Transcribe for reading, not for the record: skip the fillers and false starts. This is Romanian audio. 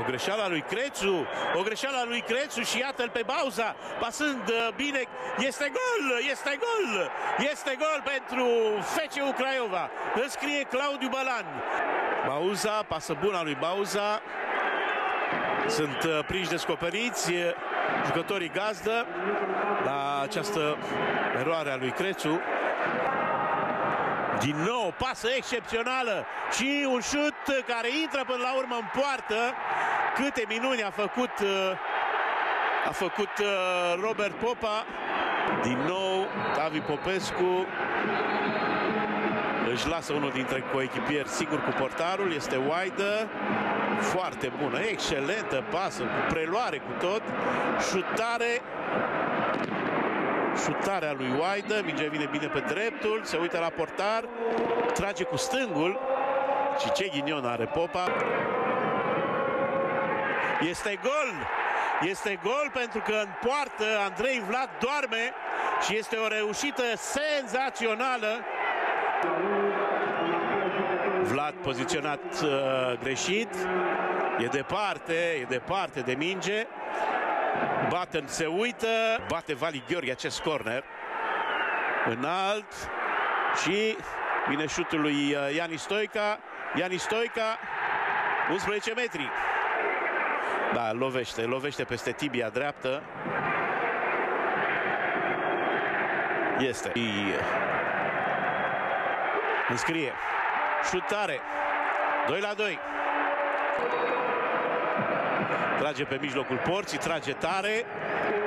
O greșeală a lui Crețu, o greșeală a lui Crețu și iată-l pe Bauza, pasând bine, este gol, este gol, este gol pentru FCU Craiova, înscrie Claudiu Bălan. Bauza, pasă bună a lui Bauza, sunt prinși descoperiți jucătorii gazdă la această eroare a lui Crețu. Din nou, pasă excepțională și un șut care intră până la urmă în poartă. Câte minuni a făcut Robert Popa. Din nou, Tavi Popescu își lasă unul dintre coechipieri sigur cu portarul. Este Waidă. Foarte bună, excelentă pasă, cu preluare, cu tot. Șutarea lui Waidă, mingea vine bine pe dreptul, se uită la portar, trage cu stângul și ce ghinion are Popa. Este gol! Este gol pentru că în poartă Andrei Vlad doarme și este o reușită senzațională. Vlad poziționat greșit, e departe de minge. Batten se uită, bate Vali Gheorghe acest corner înalt și vine șutul lui Iani Stoica. Iani Stoica, 11 metri. Da, lovește peste tibia dreaptă. Este. Înscrie. Șutare. 2-2. Trage pe mijlocul porții, trage tare.